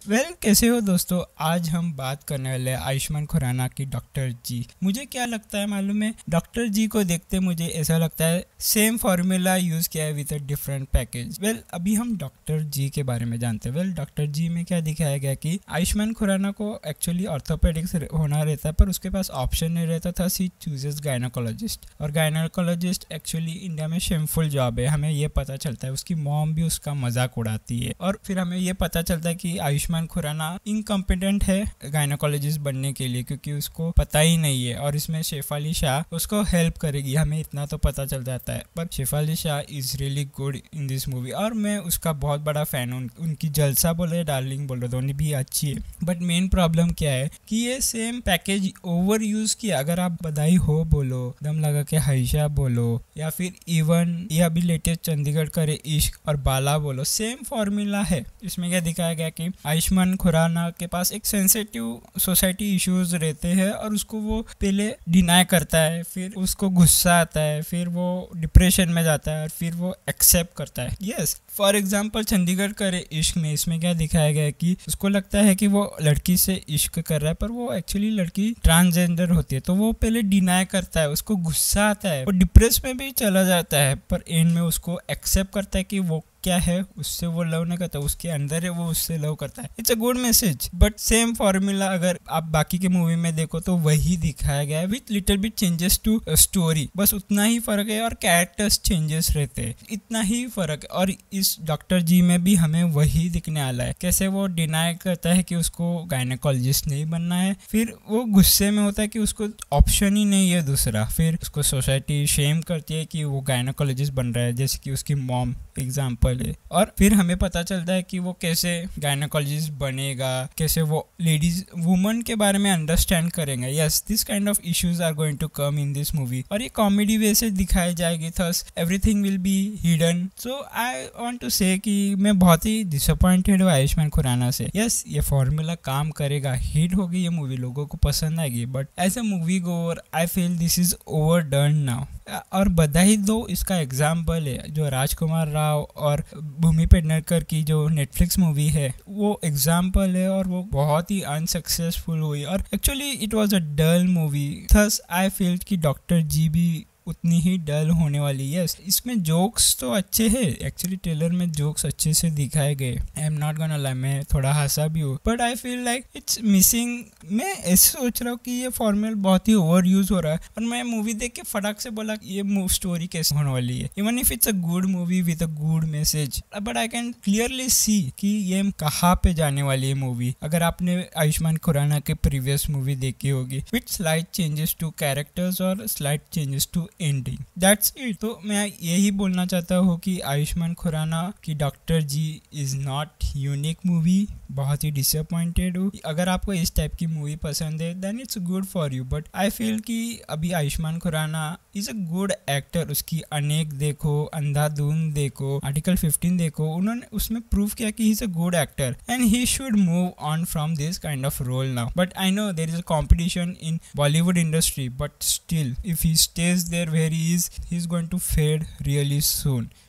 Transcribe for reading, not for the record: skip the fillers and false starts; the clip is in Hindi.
कैसे हो दोस्तों। आज हम बात करने वाले हैं आयुष्मान खुराना की डॉक्टर जी। मुझे क्या लगता है मालूम है, डॉक्टर जी को देखते मुझे ऐसा लगता है सेम फार्मूला यूज किया है विद अ डिफरेंट पैकेज। अभी हम डॉक्टर जी के बारे में जानते हैं। डॉक्टर जी में क्या दिखाया गया कि आयुष्मान खुराना को एक्चुअली ऑर्थोपेडिक्स होना रहता है, पर उसके पास ऑप्शन नहीं रहता था। सी चूजेस गायनोकोलॉजिस्ट, और गायनोकोलॉजिस्ट एक्चुअली इंडिया में शेमफुल जॉब है। हमें ये पता चलता है, उसकी मॉम भी उसका मजाक उड़ाती है, और फिर हमें ये पता चलता है कि आयुष्मान खुराना इनकम्पिटेंट है गायनोकोलॉजिस्ट बनने के लिए, क्योंकि उसको पता ही नहीं है। और इसमें शेफाली शाह उसको हेल्प करेगी, हमें इतना तो पता चल जाता है। But Shefali Shah is really good in this movie, और मैं उसका बहुत बड़ा फैन हूँ। उनकी जलसा बोले डार्लिंग बोलो, दोनों भी अच्छी है। बट मेन प्रॉब्लम क्या है कि ये सेम पैकेज ओवर यूज किया। अगर आप बधाई हो बोलो, दम लगा के हईशा बोलो, या फिर इवन ये अभी लेटेस्ट चंडीगढ़ करे इश्क और बाला बोलो, सेम फॉर्मूला है। इसमें क्या दिखाया गया कि आयुष्मान खुराना के पास एक सेंसिटिव सोसाइटी इश्यूज रहते हैं, और उसको वो पहले डिनाई करता है, फिर उसको गुस्सा आता है, फिर वो डिप्रेशन में जाता है, और फिर वो एक्सेप्ट करता है। यस, फॉर एग्जाम्पल चंडीगढ़ करे इश्क में इसमें क्या दिखाया गया है कि उसको लगता है कि वो लड़की से इश्क कर रहा है, पर वो एक्चुअली लड़की ट्रांसजेंडर होती है। तो वो पहले डिनाई करता है, उसको गुस्सा आता है, वो डिप्रेस में भी चला जाता है, पर एंड में उसको एक्सेप्ट करता है कि वो क्या है, उससे वो लव नहीं करता, उसके अंदर है, वो उससे लव करता है। It's a good message. But same formula अगर आप बाकी के मूवी में देखो तो वही दिखाया गया है with little bit changes to story. बस उतना ही फर्क है, और कैरेक्टर्स चेंजेस रहते हैं, इतना ही फर्क है। और इस डॉक्टर जी में भी हमें वही दिखने वाला है। कैसे वो डिनाई करता है कि उसको गायनेकोलॉजिस्ट नहीं बनना है, फिर वो गुस्से में होता है कि उसको ऑप्शन ही नहीं है दूसरा, फिर उसको सोसाइटी शेम करती है कि वो गायनेकोलॉजिस्ट बन रहा है, जैसे कि उसकी मॉम एग्जाम्पल है। और फिर हमें पता चलता है कि वो कैसे गायनेकोलॉजिस्ट बनेगा, कैसे वो लेडीज वुमन के बारे में अंडरस्टैंड करेंगे। Yes, this kind of issues are going to come in this movie, और ये कॉमेडी वे से दिखाई जाएगी। Thus everything will be hidden. So I want to say कि मैं बहुत ही डिसअपॉइंटेड हूँ आयुष्मान खुराना से। यस, ये फॉर्मूला काम करेगा, हिट होगी ये मूवी, लोगों को पसंद आएगी, but as a movie goer I feel this is over done now. और बधाई दो इसका एग्जाम्पल है, जो राजकुमार राव और भूमि पेडनेकर की जो नेटफ्लिक्स मूवी है वो एग्जाम्पल है, और वो बहुत ही अनसक्सेसफुल हुई, और actually it was a dull movie. Thus I feel कि डॉक्टर जी भी उतनी ही डल होने वाली है। इसमें जोक्स तो अच्छे हैं, एक्चुअली ट्रेलर में जोक्स अच्छे से दिखाए गए। I am not gonna lie, मैं थोड़ा हंसा भी हूँ, but I feel like it's missing. मैं ऐसे सोच रहा हूँ कि ये फॉर्मूला बहुत ही ओवर यूज हो रहा है, और मैं मूवी देख के फटाक से बोला ये स्टोरी कैसे होने वाली है, even if it's a good movie with a good message. But I can clearly see कि ये कहाँ पे जाने वाली है मूवी। अगर आपने आयुष्मान खुराना के प्रीवियस मूवी देखी होगी with slight changes to characters और slight changes to ending, that's it. तो मैं यही बोलना चाहता हूँ कि आयुष्मान खुराना की doctor G is not unique movie. बहुत ही डिसअपॉइंटेड हूँ। अगर आपको इस टाइप की मूवी पसंद है then it's good for you, but I feel कि अभी Ayushmann Khurrana is a good actor. उसकी अनेक देखो, अंधाधुन देखो, आर्टिकल 15 देखो, उन्होंने उसमें प्रूव किया कि he is a good actor, and he should move on from this kind of role now. But I know there is a competition in Bollywood industry, but still if he stays there where he is going to fade really soon.